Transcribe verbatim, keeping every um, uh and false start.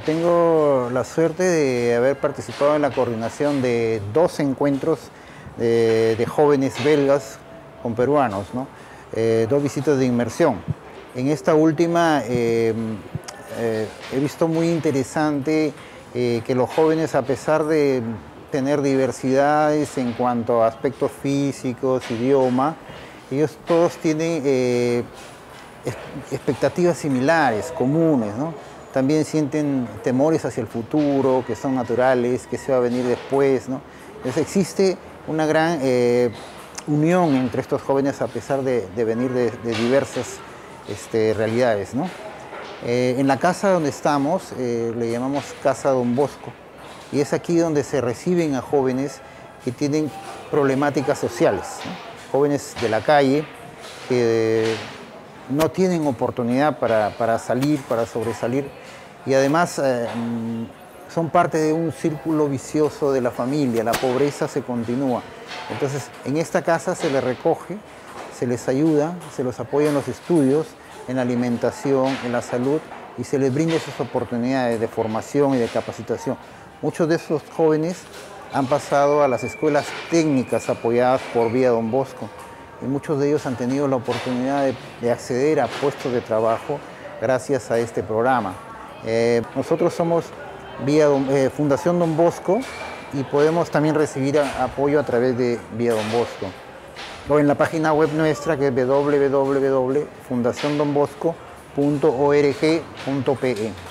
tengo la suerte de haber participado en la coordinación de dos encuentros de, de jóvenes belgas con peruanos, ¿no? Eh, dos visitas de inmersión. En esta última eh, eh, he visto muy interesante eh, que los jóvenes, a pesar de tener diversidades en cuanto a aspectos físicos, idioma, ellos todos tienen eh, expectativas similares, comunes, ¿no? También sienten temores hacia el futuro, que son naturales, que se va a venir después, ¿no? Entonces existe una gran eh, unión entre estos jóvenes a pesar de, de venir de, de diversas este, realidades, ¿no? Eh, en la casa donde estamos eh, le llamamos Casa Don Bosco, y es aquí donde se reciben a jóvenes que tienen problemáticas sociales, ¿no? Jóvenes de la calle que no tienen oportunidad para, para salir, para sobresalir, y además eh, son parte de un círculo vicioso de la familia, la pobreza se continúa. Entonces, en esta casa se les recoge, se les ayuda, se los apoya en los estudios, en la alimentación, en la salud, y se les brinda esas oportunidades de formación y de capacitación. Muchos de esos jóvenes han pasado a las escuelas técnicas apoyadas por Vía Don Bosco, y muchos de ellos han tenido la oportunidad de, de acceder a puestos de trabajo gracias a este programa. Eh, nosotros somos Vía Don, eh, Fundación Don Bosco, y podemos también recibir a, apoyo a través de Vía Don Bosco, o en la página web nuestra, que es w w w punto fundacion don bosco punto org punto pe.